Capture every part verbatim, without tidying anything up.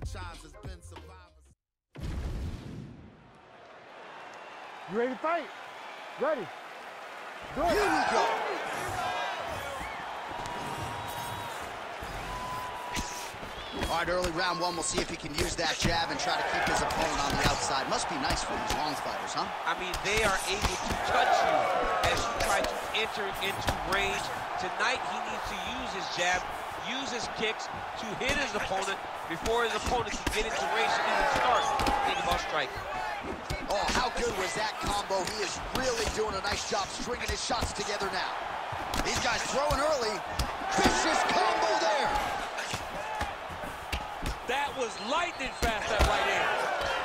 franchise has been survivors. You ready to fight? Ready. Good. Here we go. All right, early round one, we'll see if he can use that jab and try to keep his opponent on the outside. Must be nice for these long fighters, huh? I mean, they are able to touch you as you try to enter into range. Tonight, he needs to use his jab, use his kicks to hit his opponent before his opponent can get into range to even start thinking about striking. Oh, how good was that combo? He is really doing a nice job stringing his shots together now. These guys throwing early. Vicious combo there. That was lightning fast, that right hand.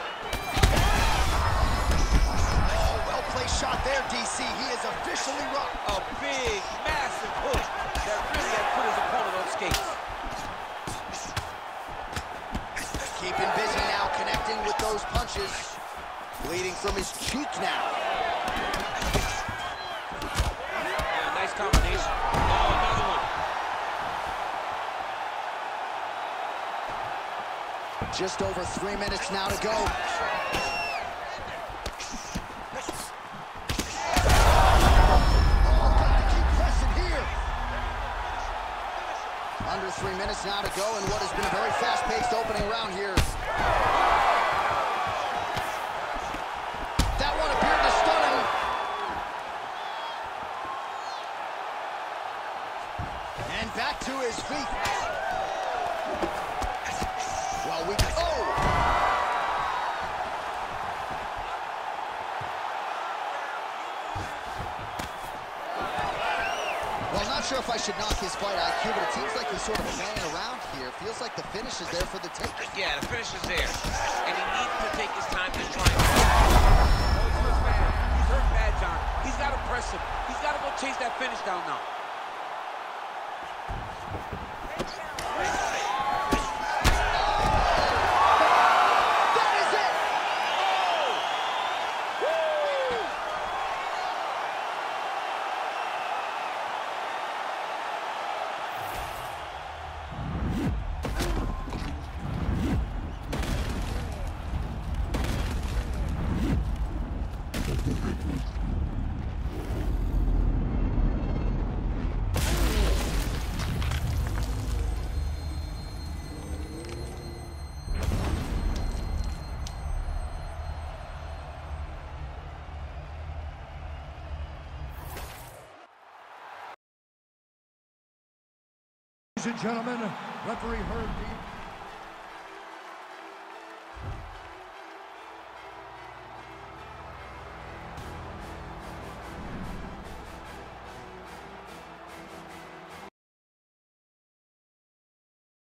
Oh, well-placed shot there, D C. He is officially rocked. A big, massive hook that really had put his opponent on skates. Keeping busy now, connecting with those punches. Bleeding from his cheek now. Yeah, nice combination. Oh, another one. Just over three minutes now to go. Oh, got to keep pressing here. Under three minutes now to go in what has been a very fast-paced opening round here. That one appeared to stun him. And back to his feet. Well, we, oh! Well, I'm not sure if I should knock his fight I Q, but it seems like he's sort of playing around here. Feels like the finish is there for the taking. Yeah, the finish is there. And he needs to take his time to try and... Oh, he's hurt bad. He's hurt bad, John. He's got to press him. He's got to go chase that finish down now. Ladies and gentlemen, referee Herb